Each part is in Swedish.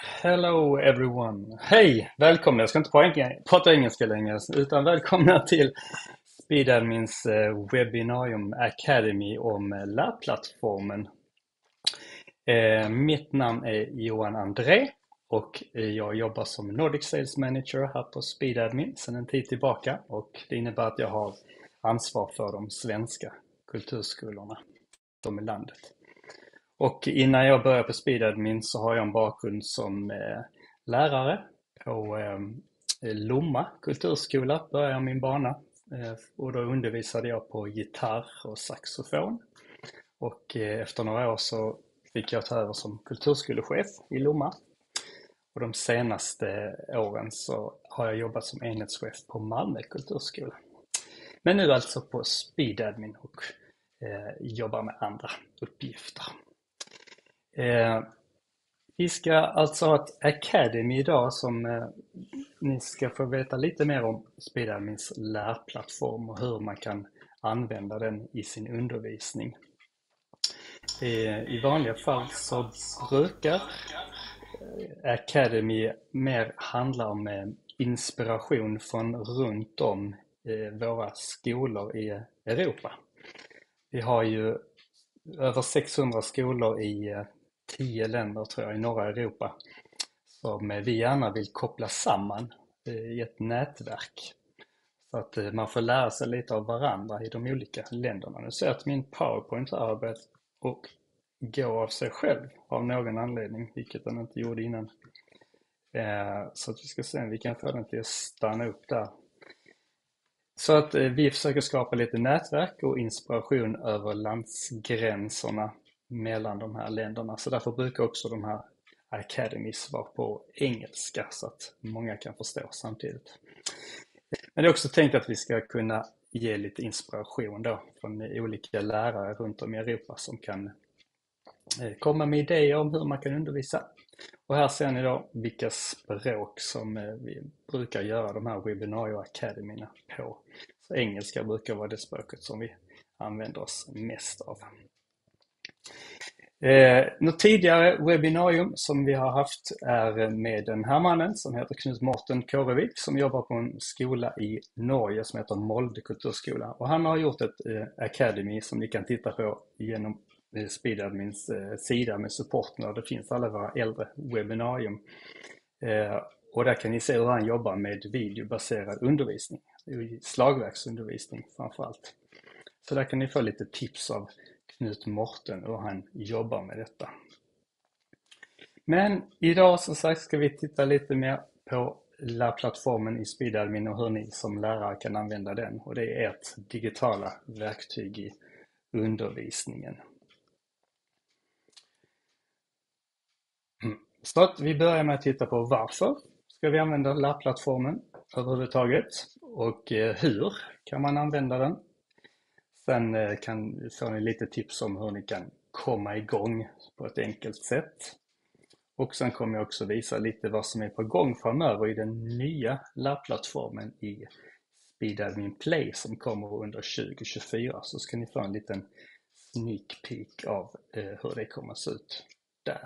Hello everyone. Hej, välkomna. Jag ska inte prata engelska längre utan välkomna till SpeedAdmins webbinarium Academy om lärplattformen. Mitt namn är Johan André och jag jobbar som Nordic Sales Manager här på SpeedAdmin sedan en tid tillbaka, och det innebär att jag har ansvar för de svenska kulturskolorna i landet. Och innan jag började på SpeedAdmin så har jag en bakgrund som lärare på Lomma kulturskola, började min bana. Och då undervisade jag på gitarr och saxofon. Och efter några år så fick jag ta över som kulturskolechef i Lomma. Och de senaste åren så har jag jobbat som enhetschef på Malmö kulturskola. Men nu alltså på SpeedAdmin och jobbar med andra uppgifter. Vi ska alltså ha ett Academy idag som ni ska få veta lite mer om SpeedAdmins lärplattform och hur man kan använda den i sin undervisning. I vanliga fall så brukar Academy mer handla om inspiration från runt om våra skolor i Europa. Vi har ju över 600 skolor i 10 länder tror jag i norra Europa som vi gärna vill koppla samman i ett nätverk. Så att man får lära sig lite av varandra i de olika länderna. Nu ser jag att min PowerPoint har börjat och gå av sig själv av någon anledning, vilket den inte gjorde innan. Så att vi ska se om vi kan få den till att stanna upp där. Så att vi försöker skapa lite nätverk och inspiration över landsgränserna mellan de här länderna. Så därför brukar också de här Academies vara på engelska så att många kan förstå samtidigt. Men det är också tänkt att vi ska kunna ge lite inspiration då från olika lärare runt om i Europa som kan komma med idéer om hur man kan undervisa. Och här ser ni då vilka språk som vi brukar göra de här webbinarie academierna på. Så engelska brukar vara det språket som vi använder oss mest av. Något tidigare webbinarium som vi har haft är med den här mannen som heter Knut Morten Kårevik som jobbar på en skola i Norge som heter Molde kulturskola. Och han har gjort ett academy som ni kan titta på genom SpeedAdmins sida med supporten där det finns alla våra äldre webbinarium. Och där kan ni se hur han jobbar med videobaserad undervisning, slagverksundervisning framförallt. Så där kan ni få lite tips av Knut Morten och han jobbar med detta. Men idag som sagt ska vi titta lite mer på lärplattformen i SpeedAdmin och hur ni som lärare kan använda den. Och det är ett digitala verktyg i undervisningen. Så att vi börjar med att titta på varför ska vi använda lärplattformen överhuvudtaget och hur kan man använda den. Sen får ni lite tips om hur ni kan komma igång på ett enkelt sätt. Och sen kommer jag också visa lite vad som är på gång framöver i den nya lärplattformen i SpeedAdmin Play som kommer under 2024. Så ska ni få en liten sneak peek av hur det kommer att se ut där.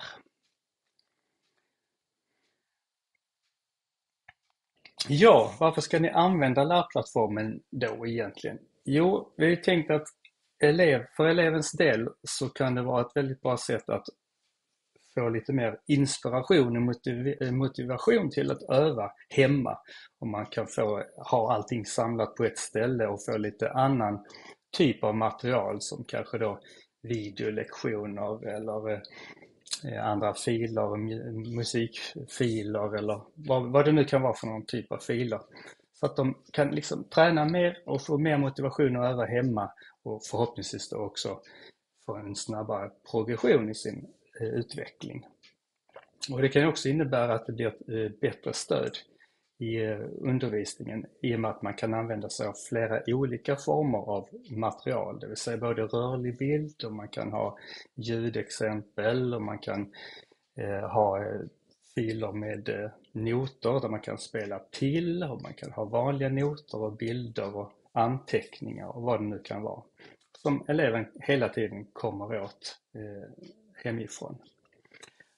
Ja, varför ska ni använda lärplattformen då egentligen? Jo, vi har ju tänkt att för elevens del så kan det vara ett väldigt bra sätt att få lite mer inspiration och motivation till att öva hemma. Om man kan ha allting samlat på ett ställe och få lite annan typ av material som kanske då videolektioner eller andra filer, musikfiler eller vad det nu kan vara för någon typ av filer. Så att de kan liksom träna mer och få mer motivation att öva hemma och förhoppningsvis då också få en snabbare progression i sin utveckling. Och det kan också innebära att det blir ett bättre stöd i undervisningen i och med att man kan använda sig av flera olika former av material, det vill säga både rörlig bild och man kan ha ljudexempel och man kan ha filer med noter där man kan spela till och man kan ha vanliga noter och bilder och anteckningar och vad det nu kan vara som eleven hela tiden kommer åt hemifrån.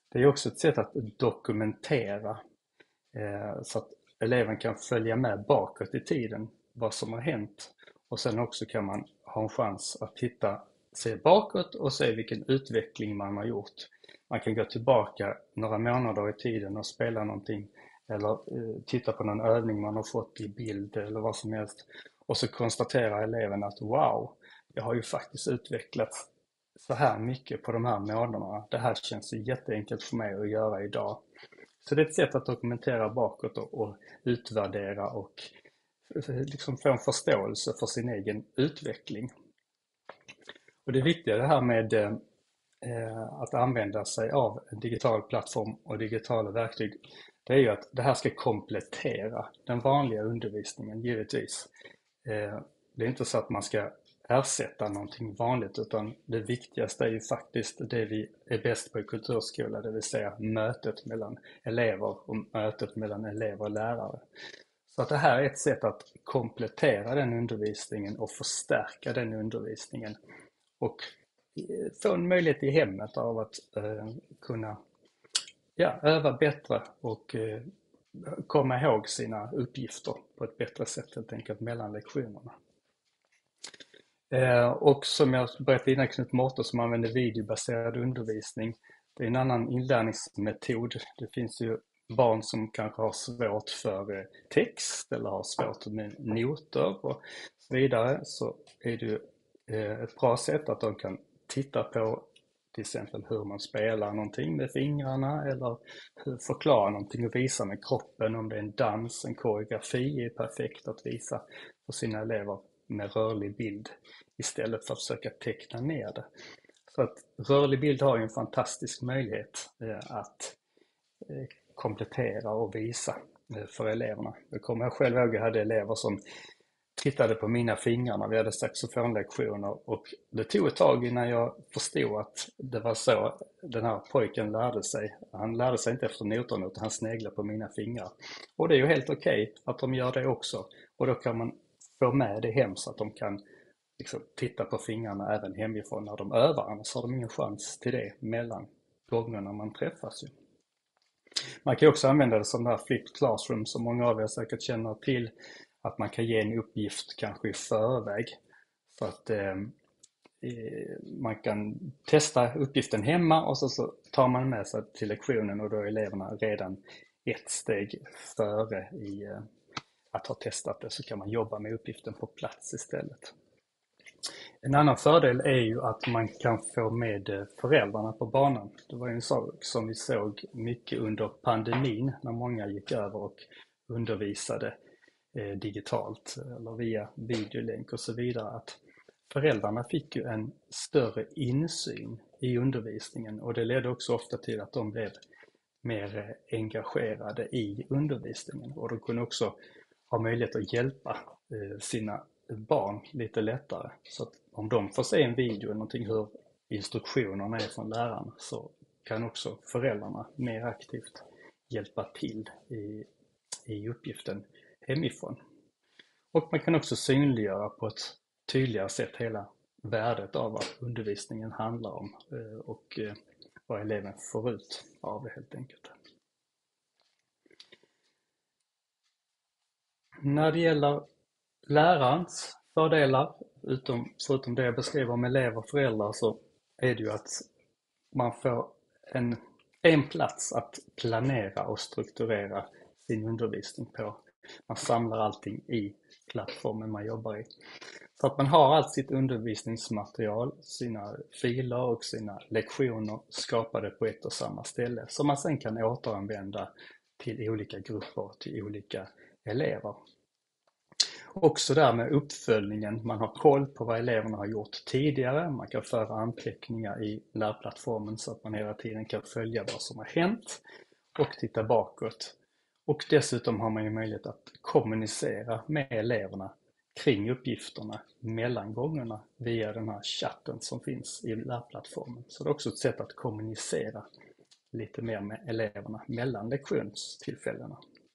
Det är också ett sätt att dokumentera så att eleven kan följa med bakåt i tiden vad som har hänt. Och sen också kan man ha en chans att se bakåt och se vilken utveckling man har gjort. Man kan gå tillbaka några månader i tiden och spela någonting eller titta på någon övning man har fått i bild eller vad som helst. Och så konstaterar eleven att wow, jag har ju faktiskt utvecklats så här mycket på de här månaderna. Det här känns ju jätteenkelt för mig att göra idag. Så det är ett sätt att dokumentera bakåt och utvärdera och liksom få en förståelse för sin egen utveckling. Och det viktiga det här med att använda sig av en digital plattform och digitala verktyg, det är ju att det här ska komplettera den vanliga undervisningen givetvis. Det är inte så att man ska ersätta någonting vanligt, utan det viktigaste är ju faktiskt det vi är bäst på i kulturskola, det vill säga mötet mellan elever och mötet mellan elever och lärare. Så att det här är ett sätt att komplettera den undervisningen och förstärka den undervisningen och få en möjlighet i hemmet av att kunna öva bättre och komma ihåg sina uppgifter på ett bättre sätt helt enkelt mellan lektionerna. Och som jag berättade innan, Knut Morte som använder videobaserad undervisning, det är en annan inlärningsmetod. Det finns ju barn som kanske har svårt för text eller har svårt med noter och så vidare, så är det ju ett bra sätt att de kan titta på till exempel hur man spelar någonting med fingrarna eller förklara någonting och visa med kroppen. Om det är en dans, en koreografi är perfekt att visa för sina elever med rörlig bild istället för att försöka teckna ner det. Så att rörlig bild har ju en fantastisk möjlighet att komplettera och visa för eleverna. Jag kommer själv ihåg att jag hade elever som tittade på mina fingrar när vi hade saxofonlektioner och det tog ett tag innan jag förstod att det var så den här pojken lärde sig. Han lärde sig inte efter noterna utan han sneglade på mina fingrar. Och det är ju helt okej att de gör det också, och då kan man få med det hem så att de kan liksom titta på fingrarna även hemifrån när de övar, annars har de ingen chans till det mellan gångerna man träffas. Man kan också använda det som det här flipped classroom som många av er säkert känner till, att man kan ge en uppgift kanske i förväg så att man kan testa uppgiften hemma och så tar man med sig till lektionen och då är eleverna redan ett steg före i att ha testat det, så kan man jobba med uppgiften på plats istället. En annan fördel är ju att man kan få med föräldrarna på banan. Det var ju en sak som vi såg mycket under pandemin när många gick över och undervisade digitalt eller via videolänk och så vidare, att föräldrarna fick ju en större insyn i undervisningen och det ledde också ofta till att de blev mer engagerade i undervisningen och de kunde också ha möjlighet att hjälpa sina barn lite lättare. Så att om de får se en video eller någonting hur instruktionerna är från läraren, så kan också föräldrarna mer aktivt hjälpa till i uppgiften hemifrån. Och man kan också synliggöra på ett tydligare sätt hela värdet av vad undervisningen handlar om och vad eleven får ut av det helt enkelt. När det gäller lärarens fördelar, förutom det jag beskriver om elever och föräldrar, så är det ju att man får en plats att planera och strukturera sin undervisning på. Man samlar allting i plattformen man jobbar i. Så att man har allt sitt undervisningsmaterial, sina filer och sina lektioner skapade på ett och samma ställe som man sen kan återanvända till olika grupper, till olika elever. Också där med uppföljningen, man har koll på vad eleverna har gjort tidigare, man kan föra anteckningar i lärplattformen så att man hela tiden kan följa vad som har hänt och titta bakåt. Och dessutom har man ju möjlighet att kommunicera med eleverna kring uppgifterna mellan gångerna via den här chatten som finns i lärplattformen. Så det är också ett sätt att kommunicera lite mer med eleverna mellan lektionstillfällena.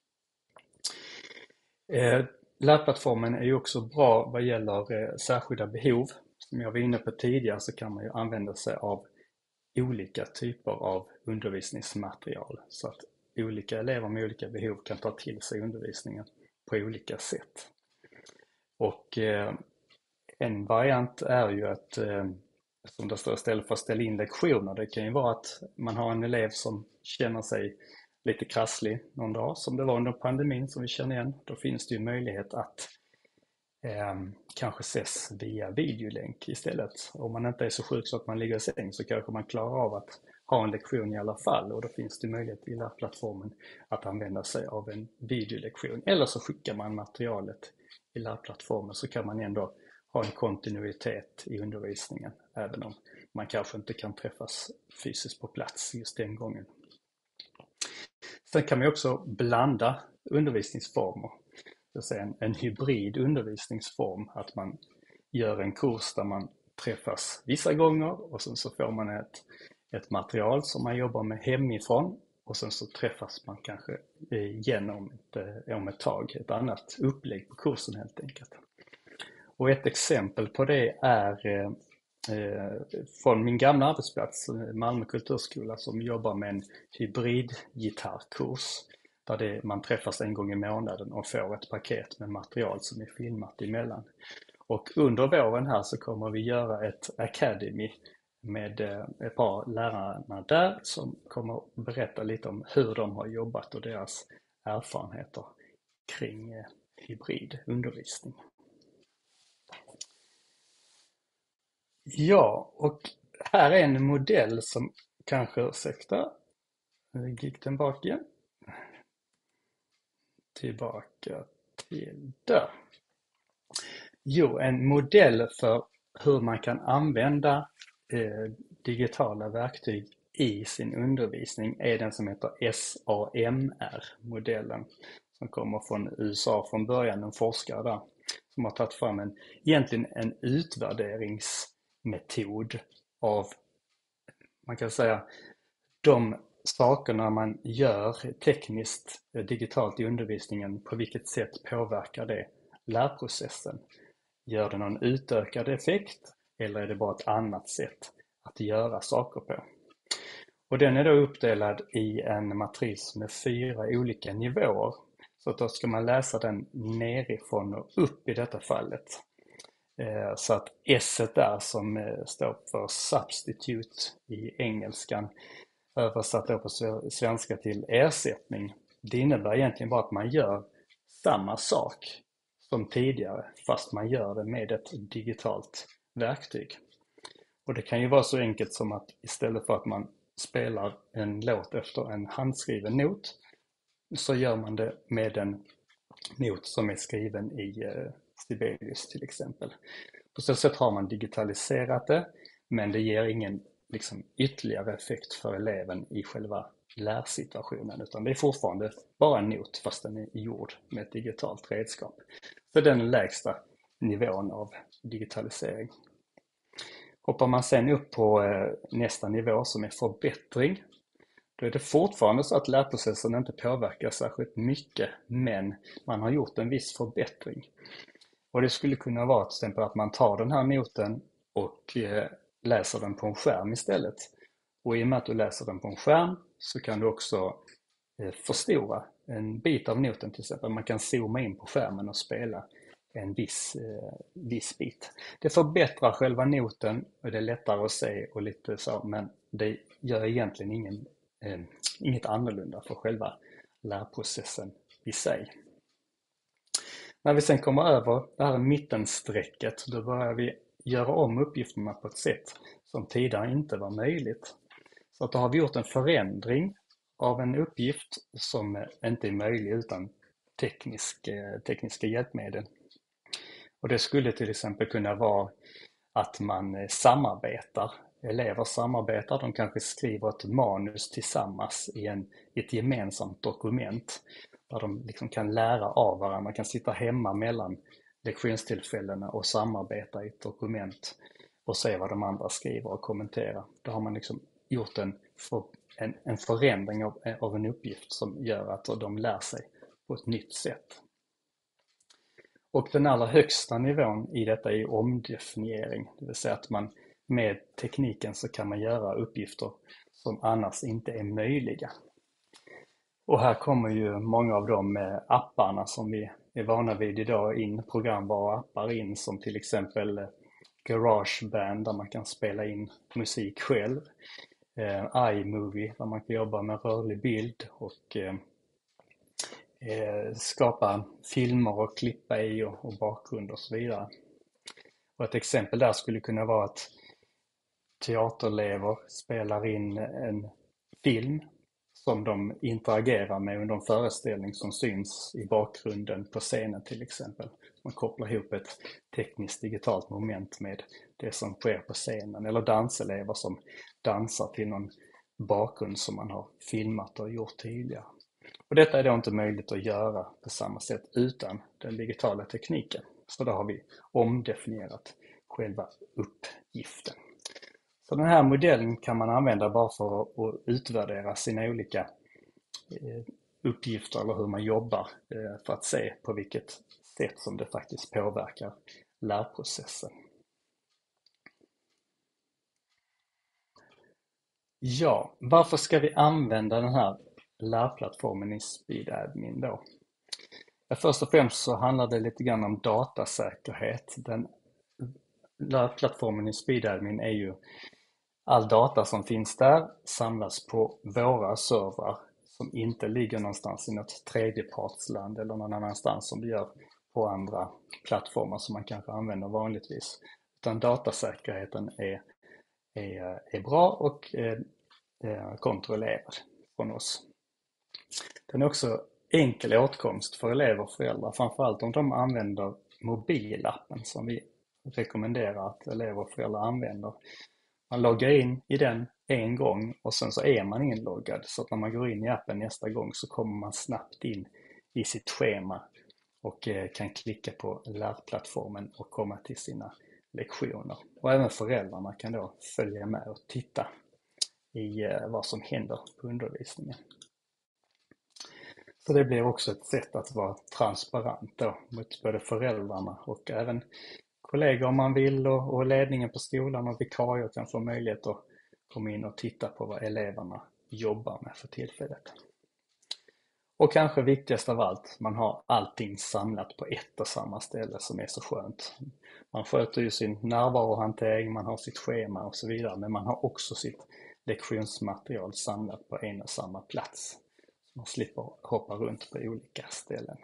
Lärplattformen är ju också bra vad gäller särskilda behov. Som jag var inne på tidigare så kan man ju använda sig av olika typer av undervisningsmaterial så att olika elever med olika behov kan ta till sig undervisningen på olika sätt. Och en variant är ju att, som det står, istället för att ställa in lektioner, det kan ju vara att man har en elev som känner sig lite krasslig någon dag, som det var under pandemin som vi känner igen. Då finns det ju möjlighet att kanske ses via videolänk istället. Om man inte är så sjuk så att man ligger i säng så kanske man klarar av att ha en lektion i alla fall, och då finns det möjlighet i lärplattformen att använda sig av en videolektion. Eller så skickar man materialet i lärplattformen, så kan man ändå ha en kontinuitet i undervisningen även om man kanske inte kan träffas fysiskt på plats just den gången. Sen kan man också blanda undervisningsformer. Det vill säga en hybrid undervisningsform, att man gör en kurs där man träffas vissa gånger och sen så får man ett material som man jobbar med hemifrån, och sen så träffas man kanske igen om ett tag, ett annat upplägg på kursen helt enkelt. Och ett exempel på det är från min gamla arbetsplats, Malmö kulturskola, som jobbar med en hybridgitarrkurs där man träffas en gång i månaden och får ett paket med material som är filmat emellan. Och under våren här så kommer vi göra ett academy med ett par lärarna där som kommer berätta lite om hur de har jobbat och deras erfarenheter kring hybridundervisning. Ja, och här är en modell som kanske, gick den bak igen? Tillbaka till där. Jo, en modell för hur man kan använda digitala verktyg i sin undervisning är den som heter SAMR-modellen, som kommer från USA från början, en forskare där som har tagit fram egentligen en utvärderingsmetod av, man kan säga, de sakerna man gör tekniskt digitalt i undervisningen, på vilket sätt påverkar det lärprocessen? Gör det någon utökad effekt eller är det bara ett annat sätt att göra saker på? Och den är då uppdelad i en matris med 4 olika nivåer. Så att då ska man läsa den nerifrån och upp i detta fallet. Så att S där som står för substitute i engelskan, översatt då på svenska till ersättning. Det innebär egentligen bara att man gör samma sak som tidigare, fast man gör det med ett digitalt verktyg. Och det kan ju vara så enkelt som att istället för att man spelar en låt efter en handskriven not, så gör man det med en not som är skriven i Sibelius till exempel. På så sätt har man digitaliserat det, men det ger ingen ytterligare effekt för eleven i själva lärsituationen, utan det är fortfarande bara en not fast den är gjord med ett digitalt redskap. Så det är den lägsta nivån av digitalisering. Hoppar man sen upp på nästa nivå som är förbättring, då är det fortfarande så att lärprocessen inte påverkar särskilt mycket, men man har gjort en viss förbättring. Och det skulle kunna vara till exempel att man tar den här noten och läser den på en skärm istället. Och i och med att du läser den på en skärm så kan du också förstora en bit av noten till exempel. Man kan zooma in på skärmen och spela en viss bit. Det förbättrar själva noten och det är lättare att se och lite så, men det gör egentligen inget annorlunda för själva lärprocessen i sig. När vi sen kommer över det här mittenstrecket, då börjar vi göra om uppgifterna på ett sätt som tidigare inte var möjligt. Så att då har vi gjort en förändring av en uppgift som inte är möjlig utan tekniska hjälpmedel. Och det skulle till exempel kunna vara att man samarbetar. Elever samarbetar, de kanske skriver ett manus tillsammans i ett gemensamt dokument där de kan lära av varandra. Man kan sitta hemma mellan lektionstillfällena och samarbeta i ett dokument och se vad de andra skriver och kommentera. Då har man gjort en förändring av en uppgift som gör att de lär sig på ett nytt sätt. Och den allra högsta nivån i detta är omdefiniering, det vill säga att man med tekniken så kan man göra uppgifter som annars inte är möjliga. Och här kommer ju många av de apparna som vi är vana vid idag in, programvara appar in, som till exempel GarageBand där man kan spela in musik själv, iMovie där man kan jobba med rörlig bild och skapa filmer och klippa i och bakgrund och så vidare. Och ett exempel där skulle kunna vara att teaterelever spelar in en film som de interagerar med under en föreställning som syns i bakgrunden på scenen till exempel. Man kopplar ihop ett tekniskt digitalt moment med det som sker på scenen. Eller danselever som dansar till någon bakgrund som man har filmat och gjort tidigare. Och detta är då inte möjligt att göra på samma sätt utan den digitala tekniken. Så då har vi omdefinierat själva uppgiften. Så den här modellen kan man använda bara för att utvärdera sina olika uppgifter eller hur man jobbar för att se på vilket sätt som det faktiskt påverkar lärprocessen. Ja, varför ska vi använda den här lärplattformen i SpeedAdmin då? Ja, först och främst så handlar det lite grann om datasäkerhet. Den lärplattformen i SpeedAdmin är ju all data som finns där samlas på våra servrar som inte ligger någonstans i något tredjepartsland eller någon annanstans som det gör på andra plattformar som man kanske använder vanligtvis. Utan datasäkerheten är bra och kontrollerad från oss. Den är också enkel åtkomst för elever och föräldrar, framförallt om de använder mobilappen som vi rekommenderar att elever och föräldrar använder. Man loggar in i den en gång och sen så är man inloggad, så att när man går in i appen nästa gång så kommer man snabbt in i sitt schema och kan klicka på lärplattformen och komma till sina lektioner. Och även föräldrarna kan då följa med och titta i vad som händer på undervisningen. Så det blir också ett sätt att vara transparent då, mot både föräldrarna och även kollegor om man vill, och ledningen på skolan och vikarier kan få möjlighet att komma in och titta på vad eleverna jobbar med för tillfället. Och kanske viktigast av allt, man har allting samlat på ett och samma ställe som är så skönt. Man sköter ju sin närvarohantering, man har sitt schema och så vidare, men man har också sitt lektionsmaterial samlat på en och samma plats. Så man slipper hoppa runt på olika ställen.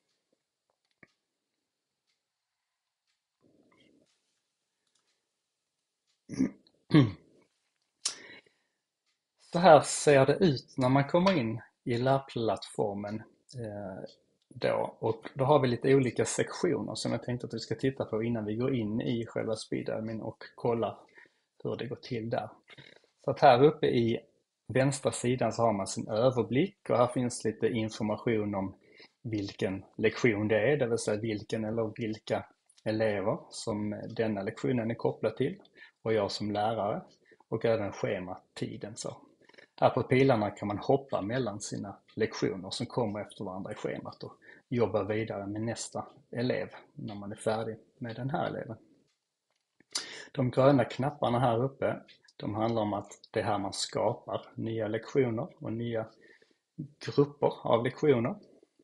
Så här ser det ut när man kommer in i lärplattformen då. Och då har vi lite olika sektioner som jag tänkte att vi ska titta på innan vi går in i själva SpeedAdmin och kollar hur det går till där. Så att här uppe i vänstra sidan så har man sin överblick, och här finns lite information om vilken lektion det är, det vill säga vilken eller vilka elever som denna lektionen är kopplad till, och jag som lärare, och även schematiden. Så här på pilarna kan man hoppa mellan sina lektioner som kommer efter varandra i schemat och jobba vidare med nästa elev när man är färdig med den här eleven. De gröna knapparna här uppe, de handlar om att det är här man skapar nya lektioner och nya grupper av lektioner.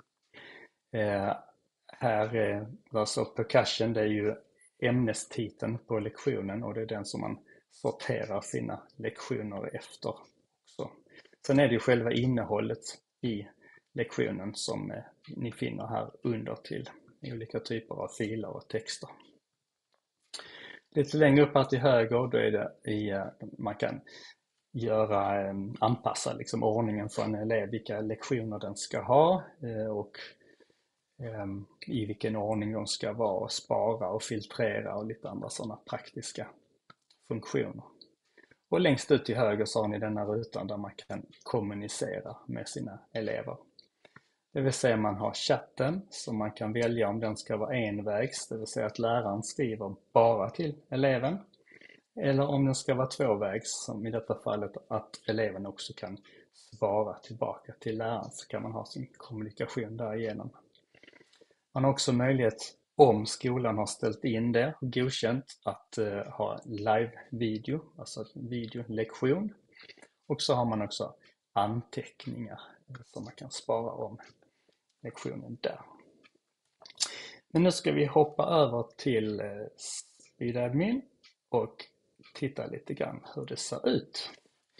Här är alltså percussion, det är ju ämnestiteln på lektionen, och det är den som man sorterar sina lektioner efter också. Sen är det ju själva innehållet i lektionen som ni finner här under till olika typer av filer och texter. Lite längre upp här till höger, då är det man kan anpassa liksom ordningen för en elev, vilka lektioner den ska ha och i vilken ordning de ska vara, och spara och filtrera och lite andra sådana praktiska funktioner. Och längst ut till höger så har ni denna rutan där man kan kommunicera med sina elever. Det vill säga man har chatten som man kan välja om den ska vara envägs, det vill säga att läraren skriver bara till eleven. Eller om den ska vara tvåvägs, som i detta fallet att eleven också kan svara tillbaka till läraren, så kan man ha sin kommunikation därigenom. Man har också möjlighet om skolan har ställt in det och godkänt att ha live-video, alltså videolektion. Och så har man också anteckningar som man kan spara om lektionen där. Men nu ska vi hoppa över till SpeedAdmin och titta lite grann hur det ser ut.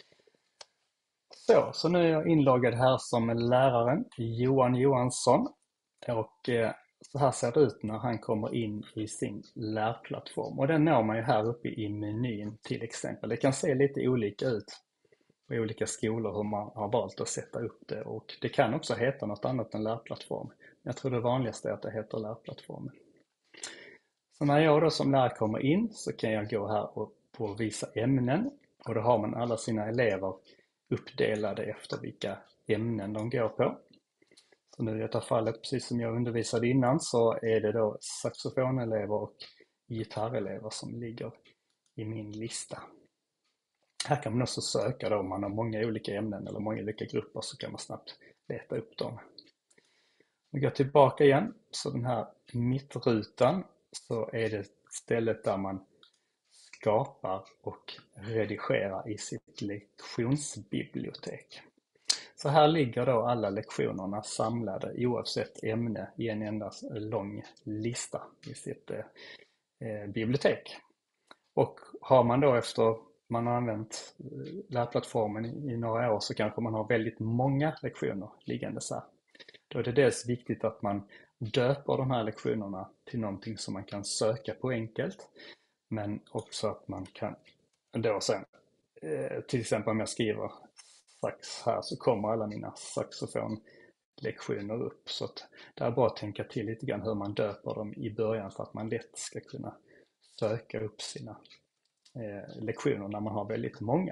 Så nu är jag inloggad här som läraren Johan Johansson och så här ser det ut när han kommer in i sin lärplattform. Och den når man ju här uppe i menyn till exempel. Det kan se lite olika ut på olika skolor hur man har valt att sätta upp det. Och det kan också heta något annat än lärplattform. Jag tror det vanligaste är att det heter lärplattformen. Så när jag då som lärare kommer in så kan jag gå här och på visa ämnen. Och då har man alla sina elever uppdelade efter vilka ämnen de går på. Så nu i detta fallet, precis som jag undervisade innan, så är det då saxofonelever och gitarrelever som ligger i min lista. Här kan man också söka då om man har många olika ämnen eller många olika grupper, så kan man snabbt leta upp dem. Vi går tillbaka igen, så den här mittrutan så är det stället där man skapar och redigerar i sitt lektionsbibliotek. Så här ligger då alla lektionerna samlade oavsett ämne i en enda lång lista i sitt bibliotek. Och har man då efter man har använt lärplattformen i några år så kanske man har väldigt många lektioner liggande så här. Då är det dels viktigt att man döper de här lektionerna till någonting som man kan söka på enkelt. Men också att man kan då sen, till exempel om jag skriver sax här så kommer alla mina saxofonlektioner upp. Så att det är bara att tänka till lite grann hur man döper dem i början för att man lätt ska kunna söka upp sina lektioner när man har väldigt många.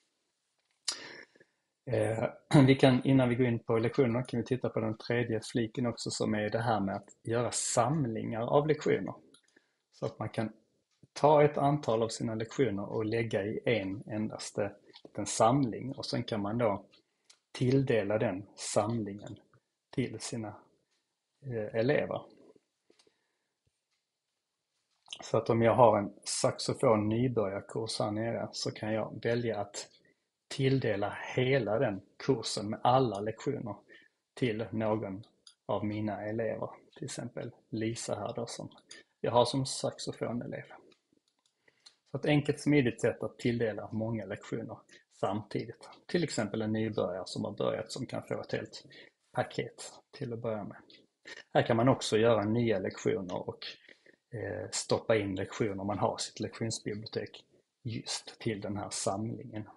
Innan vi går in på lektionerna kan vi titta på den tredje fliken också, som är det här med att göra samlingar av lektioner. Så att man kan ta ett antal av sina lektioner och lägga i en endaste samling, och sen kan man då tilldela den samlingen till sina elever. Så att om jag har en saxofon nybörjarkurs här nere så kan jag välja att tilldela hela den kursen med alla lektioner till någon av mina elever. Till exempel Lisa här då, som jag har som saxofonelev. Så ett enkelt smidigt sätt att tilldela många lektioner samtidigt. Till exempel en nybörjare som har börjat som kan få ett helt paket till att börja med. Här kan man också göra nya lektioner och stoppa in lektioner man har sitt lektionsbibliotek just till den här samlingen.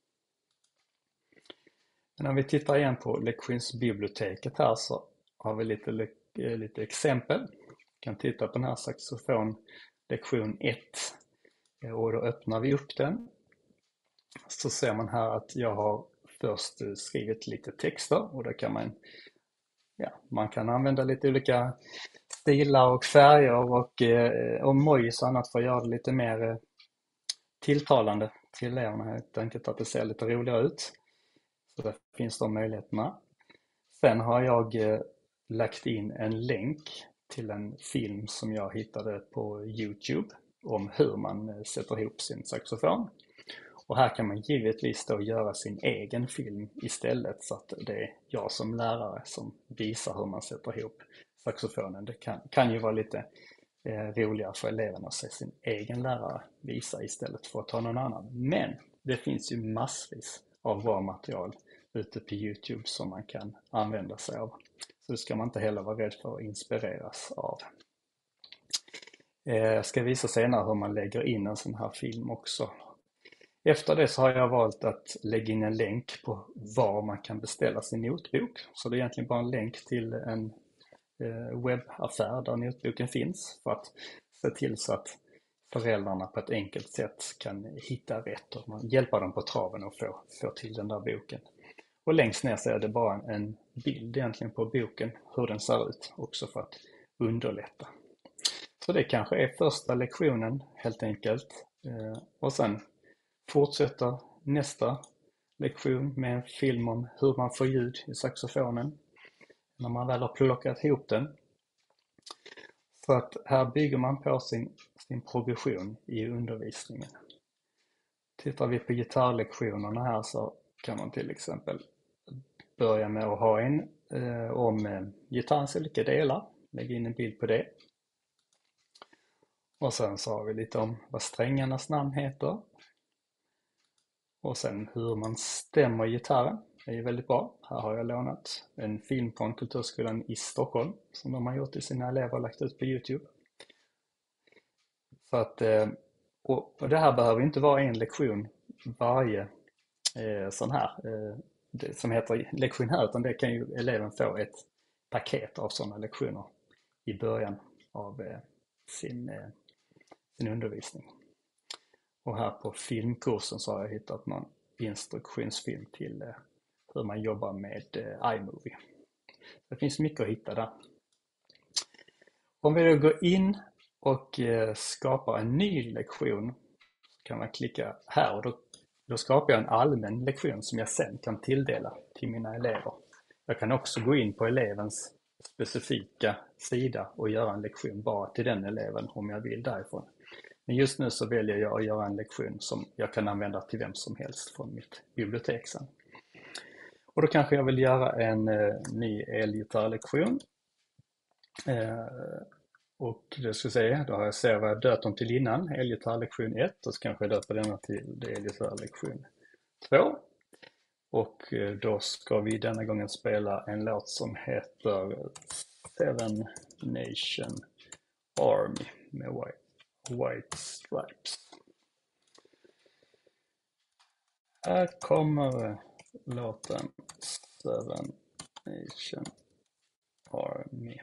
Men om vi tittar igen på lektionsbiblioteket här så har vi lite exempel. Vi kan titta på den här saxofon lektion 1 och då öppnar vi upp den. Så ser man här att jag har först skrivit lite texter, och då kan man kan använda lite olika stilar och färger och emojis och annat för att göra det lite mer tilltalande till eleverna, helt enkelt att det ser lite roligare ut. Så där finns de möjligheterna. Sen har jag lagt in en länk till en film som jag hittade på YouTube om hur man sätter ihop sin saxofon. Och här kan man givetvis då göra sin egen film istället, så att det är jag som lärare som visar hur man sätter ihop saxofonen. Det kan ju vara lite roligare för eleverna att se sin egen lärare visa istället för att ta någon annan. Men det finns ju massvis av bra material ute på YouTube som man kan använda sig av. Så det ska man inte heller vara rädd för att inspireras av. Jag ska visa senare hur man lägger in en sån här film också. Efter det så har jag valt att lägga in en länk på var man kan beställa sin notbok. Så det är egentligen bara en länk till en webbaffär där notboken finns, för att se till så att föräldrarna på ett enkelt sätt kan hitta rätt och hjälpa dem på traven och få till den där boken. Och längst ner så är det bara en bild egentligen på boken, hur den ser ut, också för att underlätta. Så det kanske är första lektionen helt enkelt. Och sen fortsätter nästa lektion med en film om hur man får ljud i saxofonen när man väl har plockat ihop den. Så att här bygger man på sin progression i undervisningen. Tittar vi på gitarrlektionerna här så kan man till exempel börja med att ha en om gitarrens olika delar. Lägga in en bild på det. Och sen så har vi lite om vad strängarnas namn heter. Och sen hur man stämmer gitarren. Det är ju väldigt bra. Här har jag lånat en film från Kulturskolan i Stockholm som de har gjort till sina elever och lagt ut på YouTube. Så att, och det här behöver inte vara en lektion varje sån här det som heter lektion här, utan det kan ju eleven få ett paket av sådana lektioner i början av sin undervisning. Och här på filmkursen så har jag hittat någon instruktionsfilm till hur man jobbar med iMovie. Det finns mycket att hitta där. Om vi då går in och skapar en ny lektion så kan man klicka här och då skapar jag en allmän lektion som jag sen kan tilldela till mina elever. Jag kan också gå in på elevens specifika sida och göra en lektion bara till den eleven om jag vill därifrån. Men just nu så väljer jag att göra en lektion som jag kan använda till vem som helst från mitt bibliotek sen. Och då kanske jag vill göra en ny elgitarrlektion. Och det ska säga, då har jag sett vad jag döpt dem till innan, elgitarrlektion 1, och så kanske jag döper denna till elgitarrlektion 2. Och då ska vi denna gången spela en låt som heter Seven Nation Army med White Stripes. Här kommer låten Seven Nation Army.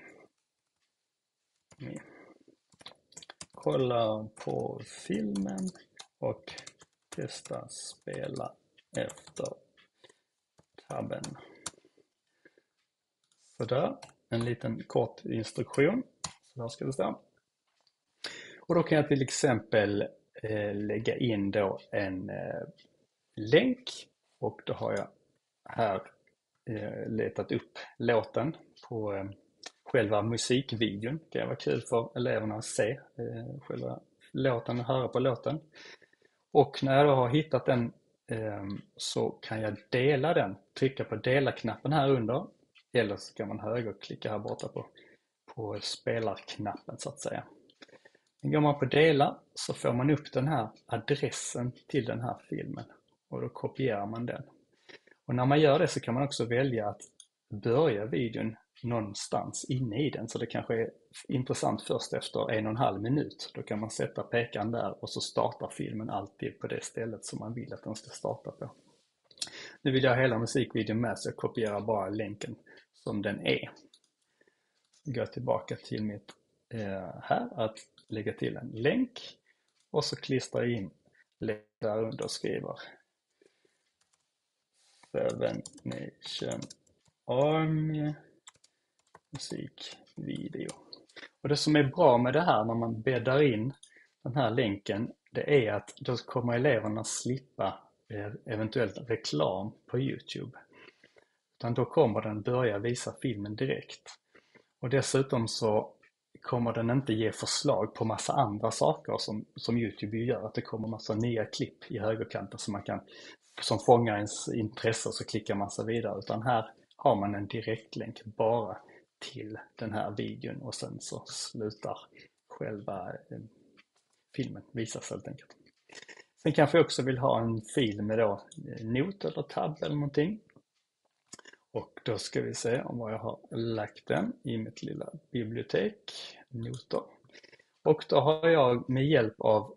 Kolla på filmen och testa spela efter tabben. Sådär, en liten kort instruktion. Så där ska det stå. Och då kan jag till exempel lägga in då en länk, och då har jag här letat upp låten på själva musikvideon. Det kan vara kul för eleverna att se själva låten och höra på låten. Och när jag då har hittat den så kan jag dela den. Trycka på dela-knappen här under. Eller så kan man högerklicka här borta på spelarknappen så att säga. Går man på dela så får man upp den här adressen till den här filmen. Och då kopierar man den. Och när man gör det så kan man också välja att börja videon någonstans inne i den, så det kanske är intressant först efter 1,5 minut. Då kan man sätta pekaren där och så startar filmen alltid på det stället som man vill att den ska starta på. Nu vill jag ha hela musikvideon med, så jag kopierar bara länken som den är. Går tillbaka till mitt här, att lägga till en länk, och så klistrar jag in där under och skriver Seven Nation Army musikvideo. Och det som är bra med det här när man bäddar in den här länken, det är att då kommer eleverna slippa eventuellt reklam på YouTube. Utan då kommer den börja visa filmen direkt. Och dessutom så kommer den inte ge förslag på massa andra saker som YouTube gör. Att det kommer massa nya klipp i högerkanten som fångar ens intresse, och så klickar man sig vidare. Utan här har man en direktlänk bara till den här videon, och sen så slutar själva filmen visas helt enkelt. Sen kanske jag också vill ha en fil med då not eller tab eller någonting. Och då ska vi se om jag har lagt den i mitt lilla bibliotek, noter. Och då har jag med hjälp av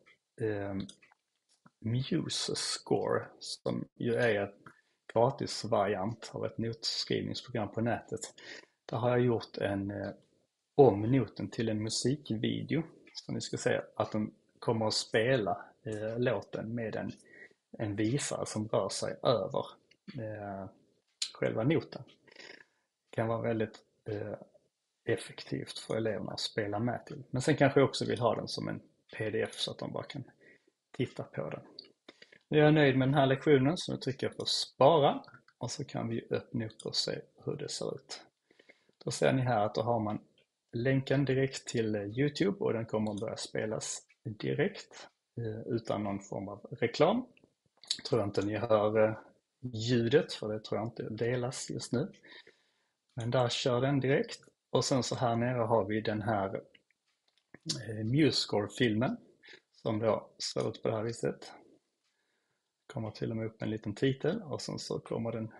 MuseScore, som ju är en gratis variant av ett notskrivningsprogram på nätet. Där har jag gjort om noten till en musikvideo. Så ni ska se att den kommer att spela låten med en visare som rör sig över själva noten. Det kan vara väldigt effektivt för eleverna att spela med till. Men sen kanske jag också vill ha den som en pdf så att de bara kan titta på den. Nu är jag nöjd med den här lektionen, så nu trycker jag på spara, och så kan vi öppna upp och se hur det ser ut. Då ser ni här att då har man länken direkt till YouTube och den kommer att börja spelas direkt utan någon form av reklam. Tror jag inte ni hör ljudet, för det tror jag inte delas just nu. Men där kör den direkt. Och sen så här nere har vi den här MuseScore-filmen som då ser ut på det här viset. Kommer till och med upp en liten titel och sen så kommer den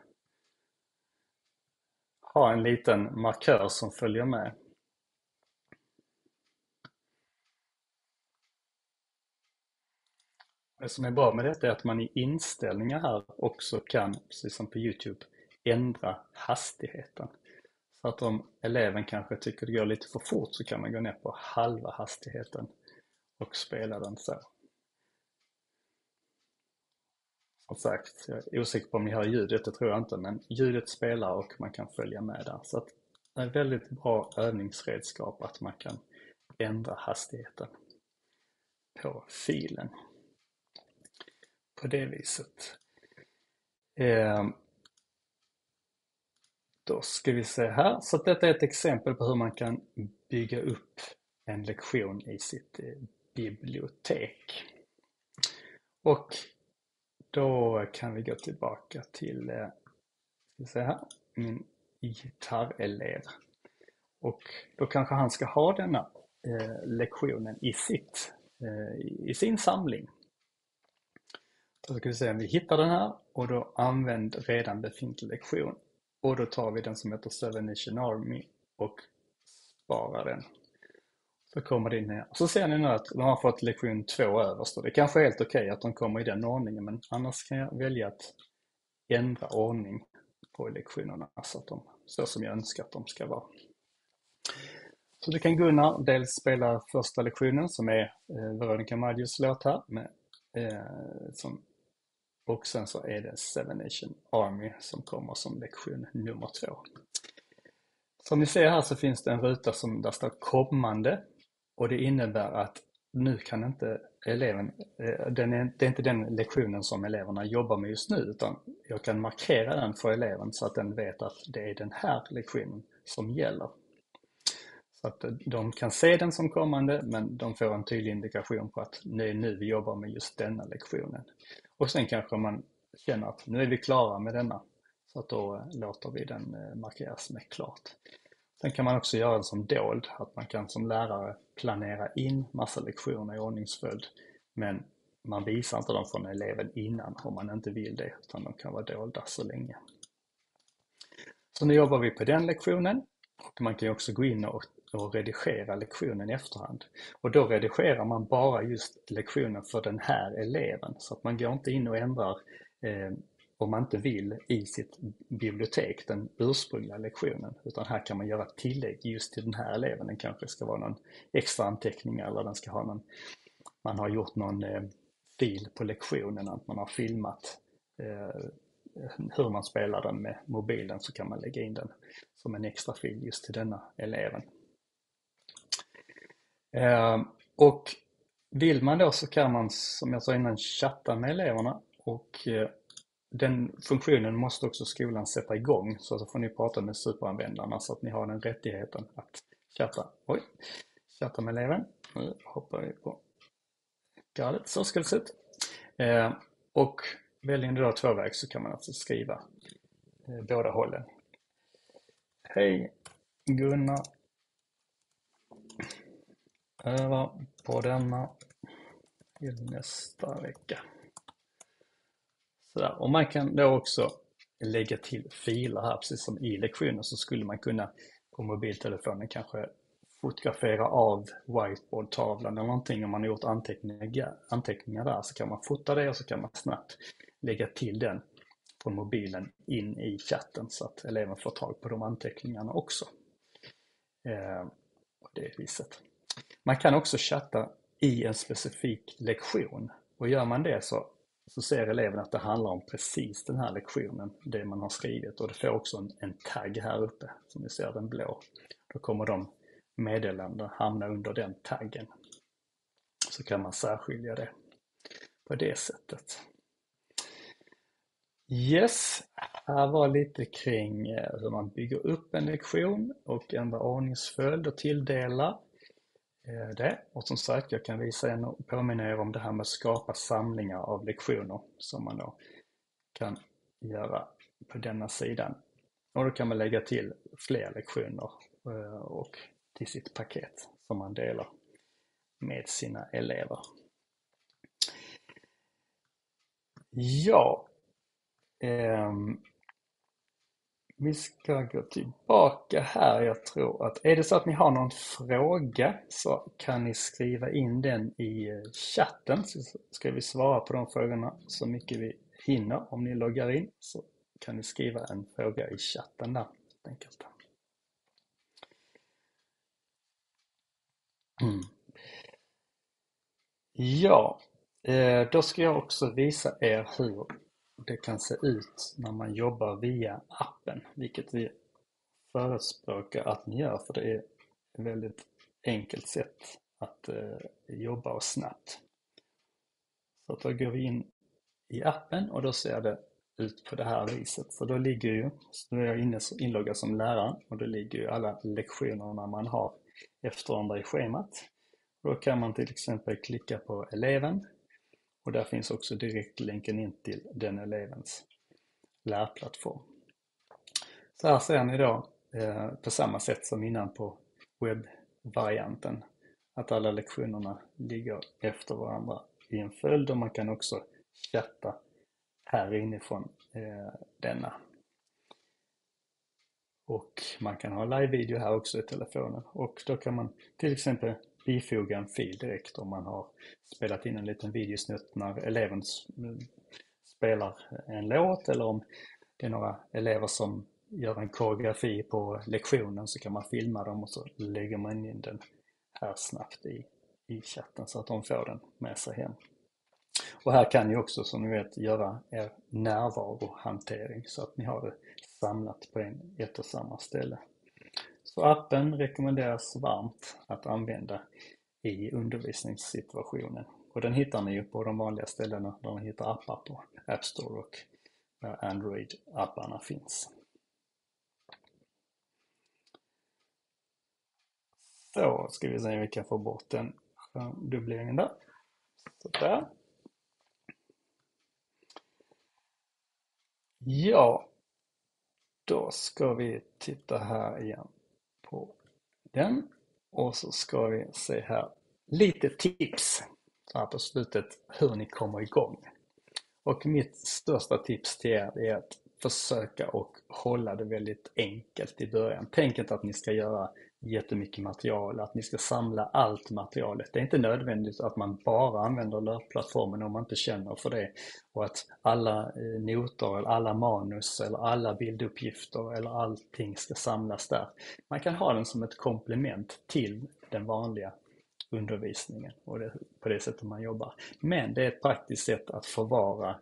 ha en liten markör som följer med. Det som är bra med detta är att man i inställningar här också kan, precis som på YouTube, ändra hastigheten. Så att om eleven kanske tycker det går lite för fort så kan man gå ner på halva hastigheten och spela den så. Som sagt, jag är osäker på om ni hör ljudet, det tror jag inte, men ljudet spelar och man kan följa med där. Så att det är ett väldigt bra övningsredskap att man kan ändra hastigheten på filen. På det viset. Då ska vi se här. Så detta är ett exempel på hur man kan bygga upp en lektion i sitt bibliotek. Och då kan vi gå tillbaka till ska vi se här, min gitarrelev. Och då kanske han ska ha denna lektionen i sin samling. Då ska vi se om vi hittar den här och då använd redan befintlig lektion. Och då tar vi den som heter Seven Nation Army och sparar den. Så kommer det in här. Så ser ni nu att de har fått lektion 2 överst. Det kanske är helt okej att de kommer i den ordningen, men annars kan jag välja att ändra ordning på lektionerna så att de så som jag önskar att de ska vara. Så du kan Gunnar dels spela första lektionen som är Veronica Maggios låt här med, och sen så är det Seven Nation Army som kommer som lektion nummer 2. Som ni ser här så finns det en ruta som där står kommande och det innebär att nu kan inte eleven, det är inte den lektionen som eleverna jobbar med just nu, utan jag kan markera den för eleven så att den vet att det är den här lektionen som gäller. Så att de kan se den som kommande, men de får en tydlig indikation på att det är nu vi jobbar med just denna lektionen. Och sen kanske man känner att nu är vi klara med denna, så att då låter vi den markeras med klart. Sen kan man också göra det som dold, att man kan som lärare planera in massa lektioner i ordningsföljd, men man visar inte dem från eleven innan om man inte vill det, utan de kan vara dolda så länge. Så nu jobbar vi på den lektionen och man kan också gå in och redigera lektionen i efterhand. Och då redigerar man bara just lektionen för den här eleven, så att man går inte in och ändrar om man inte vill i sitt bibliotek den ursprungliga lektionen, utan här kan man göra tillägg just till den här eleven. Den kanske ska vara någon extra anteckning eller den ska ha någon, man har gjort någon fil på lektionen, att man har filmat hur man spelar den med mobilen, så kan man lägga in den som en extra fil just till denna eleven. Och vill man då så kan man, som jag sa innan, chatta med eleverna, och den funktionen måste också skolan sätta igång, så får ni prata med superanvändarna så att ni har den rättigheten att chatta med eleven. Nu hoppar vi på galet, så ska det se ut. Och väljer ni då tvåväg så kan man alltså skriva båda hållen. Hej Gunnar, öva på denna till nästa vecka. Sådär. Och man kan då också lägga till filer här, precis som i lektionen, så skulle man kunna på mobiltelefonen kanske fotografera av whiteboardtavlan eller någonting. Om man har gjort anteckningar där så kan man fota det och så kan man snabbt lägga till den från mobilen in i chatten så att eleven får tag på de anteckningarna också. På det viset. Man kan också chatta i en specifik lektion, och gör man det så ser eleven att det handlar om precis den här lektionen, det man har skrivit, och det får också en tagg här uppe som ni ser, den blå. Då kommer de meddelanden hamna under den taggen. Så kan man särskilja det på det sättet. Yes, Här var lite kring hur man bygger upp en lektion och ändra ordningsföljd och tilldela det. Och som sagt, jag kan visa er och påminna er om det här med att skapa samlingar av lektioner som man då kan göra på denna sidan. Och då kan man lägga till fler lektioner och till sitt paket som man delar med sina elever. Ja, vi ska gå tillbaka här. Jag tror att är det så att ni har någon fråga så kan ni skriva in den i chatten, så ska vi svara på de frågorna så mycket vi hinner. Om ni loggar in så kan ni skriva en fråga i chatten där, helt enkelt. Ja, då ska jag också visa er hur det kan se ut när man jobbar via appen, vilket vi förespråkar att ni gör, för det är ett väldigt enkelt sätt att jobba och snabbt. Så då går vi in i appen och då ser det ut på det här viset. Så då ligger ju, så är jag inloggad som lärare och då ligger ju alla lektionerna man har efter varandra i schemat. Då kan man till exempel klicka på eleven och där finns också direktlänken in till den elevens lärplattform. Så här ser ni då på samma sätt som innan på webbvarianten, att alla lektionerna ligger efter varandra i en följd och man kan också chatta här inifrån denna. Och man kan ha live-video här också i telefonen och då kan man till exempel bifoga en fil direkt om man har spelat in en liten videosnutt när eleven spelar en låt, eller om det är några elever som gör en koreografi på lektionen så kan man filma dem och så lägger man in den här snabbt i chatten så att de får den med sig hem. Och här kan ni också, som ni vet, göra er närvarohantering så att ni har det samlat på ett och samma ställe. Så appen rekommenderas varmt att använda i undervisningssituationen. Och den hittar ni ju på de vanliga ställena där ni hittar appar på App Store och där Android-apparna finns. Så ska vi se om vi kan få bort den dubbleringen där. Så där. Ja, då ska vi titta här igen på den och så ska vi se här lite tips så här på slutet hur ni kommer igång. Och mitt största tips till er är att försöka och hålla det väldigt enkelt i början. Tänk inte att ni ska göra jättemycket material, att ni ska samla allt materialet. Det är inte nödvändigt att man bara använder LÖRP-plattformen om man inte känner för det. Och att alla noter, eller alla manus eller alla bilduppgifter eller allting ska samlas där. Man kan ha den som ett komplement till den vanliga undervisningen och det, på det sättet man jobbar. Men det är ett praktiskt sätt att förvara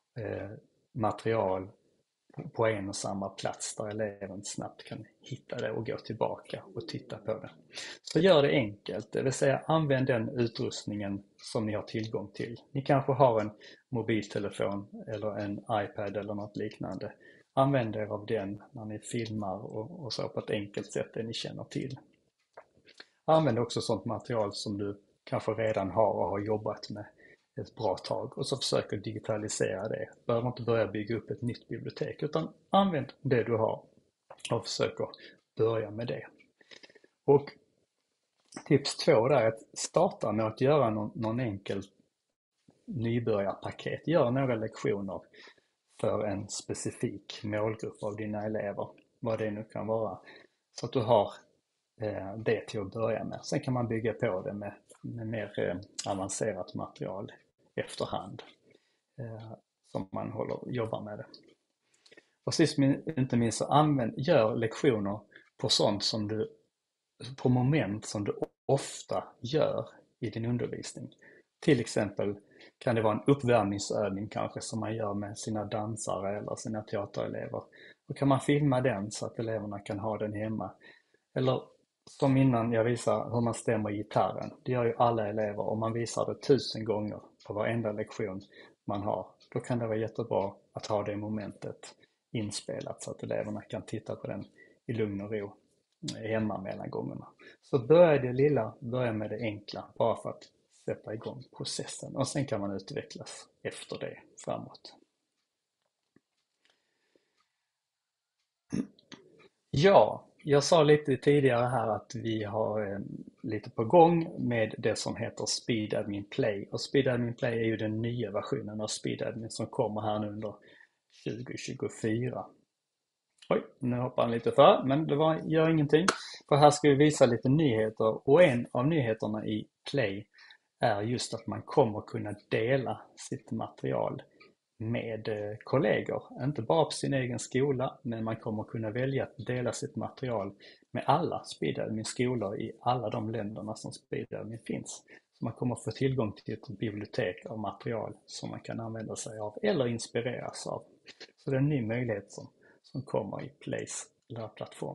material på en och samma plats där eleven snabbt kan hitta det och gå tillbaka och titta på det. Så gör det enkelt, det vill säga använd den utrustningen som ni har tillgång till. Ni kanske har en mobiltelefon eller en iPad eller något liknande. Använd er av den när ni filmar och så på ett enkelt sätt det ni känner till. Använd också sånt material som du kanske redan har och har jobbat med ett bra tag och så försöker digitalisera det. Du behöver inte börja bygga upp ett nytt bibliotek utan använd det du har och försöker börja med det. Och tips 2 där är att starta med att göra någon enkel nybörjarpaket. Gör några lektioner för en specifik målgrupp av dina elever, vad det nu kan vara. Så att du har det till att börja med. Sen kan man bygga på det med mer avancerat material efterhand som man jobbar med det. Och sist men inte minst så gör lektioner på sånt som på moment som du ofta gör i din undervisning. Till exempel kan det vara en uppvärmningsövning kanske som man gör med sina dansare eller sina teaterelever. Då kan man filma den så att eleverna kan ha den hemma. Eller som innan jag visar hur man stämmer gitarren. Det gör ju alla elever och man visar det 1000 gånger på varenda lektion man har. Då kan det vara jättebra att ha det momentet inspelat så att eleverna kan titta på den i lugn och ro hemma mellan gångerna. Så börja med det enkla bara för att sätta igång processen och sen kan man utvecklas efter det framåt. Ja, jag sa lite tidigare här att vi har lite på gång med det som heter SpeedAdmin Play. Och SpeedAdmin Play är ju den nya versionen av SpeedAdmin som kommer här nu under 2024. Oj, nu hoppar han lite för, men det gör ingenting. För här ska vi visa lite nyheter och en av nyheterna i Play är just att man kommer kunna dela sitt material med kollegor. Inte bara på sin egen skola, men man kommer kunna välja att dela sitt material med alla SpeedAdmin skolor i alla de länderna som SpeedAdmin finns. Så man kommer få tillgång till ett bibliotek av material som man kan använda sig av eller inspireras av. Så det är en ny möjlighet som kommer i Plays lärplattform.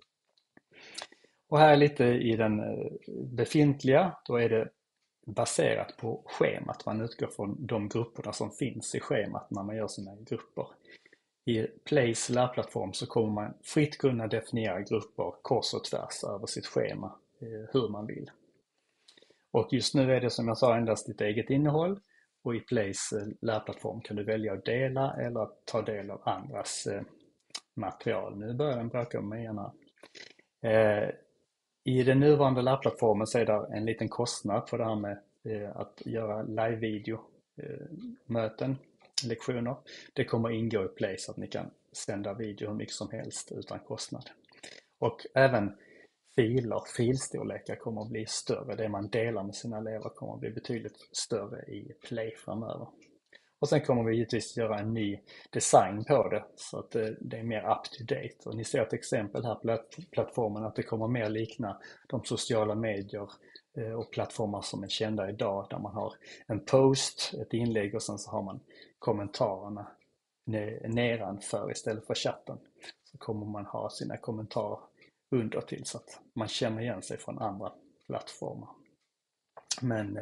Och här lite i den befintliga, då är det baserat på schemat. Man utgår från de grupperna som finns i schemat när man gör sina grupper. I Plays lärplattform så kommer man fritt kunna definiera grupper kors och tvärs över sitt schema hur man vill. Och just nu är det som jag sa endast ditt eget innehåll och i Plays lärplattform kan du välja att dela eller att ta del av andras material. Nu börjar den bråka om mig igen här. I den nuvarande lärplattformen så är det en liten kostnad för det här med att göra live-video möten, lektioner. Det kommer ingå i Play så att ni kan sända video hur mycket som helst utan kostnad. Och även filstorlekar kommer att bli större. Det man delar med sina elever kommer att bli betydligt större i Play framöver. Och sen kommer vi givetvis göra en ny design på det så att det är mer up to date. Och ni ser ett exempel här på plattformen att det kommer mer likna de sociala medier och plattformar som är kända idag där man har en post, ett inlägg och sen så har man kommentarerna nedanför istället för chatten. Så kommer man ha sina kommentarer under till så att man känner igen sig från andra plattformar. Men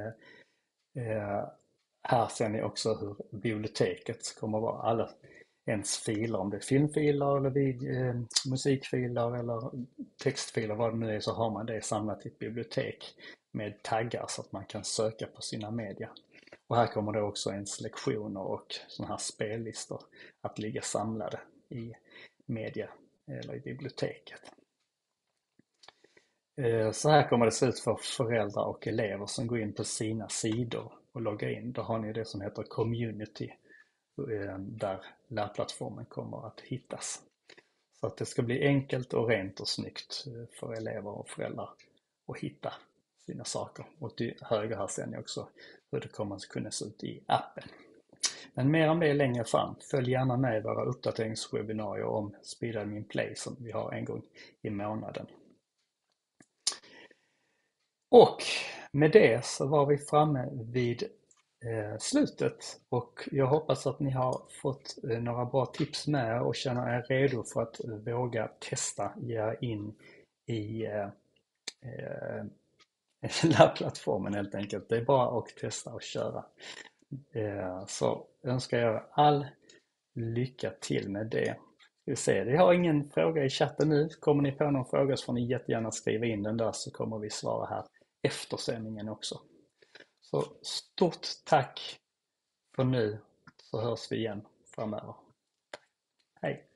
här ser ni också hur biblioteket kommer att vara. Alla ens filer, om det är filmfiler eller musikfiler eller textfiler, vad det nu är, så har man det samlat i ett bibliotek med taggar så att man kan söka på sina media. Och här kommer det också ens lektioner och sådana här spellistor att ligga samlade i media eller i biblioteket. Så här kommer det se ut för föräldrar och elever som går in på sina sidor och loggar in. Då har ni det som heter Community där lärplattformen kommer att hittas. Så att det ska bli enkelt och rent och snyggt för elever och föräldrar att hitta sina saker. Och till höger här ser ni också hur det kommer att kunna se ut i appen. Men mer om det längre fram. Följ gärna med i våra uppdateringswebinarier om SpeedAdmin Play som vi har en gång i månaden. Och med det så var vi framme vid slutet och jag hoppas att ni har fått några bra tips med er och känner er redo för att våga testa ge in i lärplattformen helt enkelt. Det är bara att testa och köra. Så önskar jag all lycka till med det. Ska vi se, vi har ingen fråga i chatten nu. Kommer ni på någon fråga så får ni jättegärna skriva in den där så kommer vi svara här efter sändningen också. Så stort tack för nu så hörs vi igen framöver. Hej!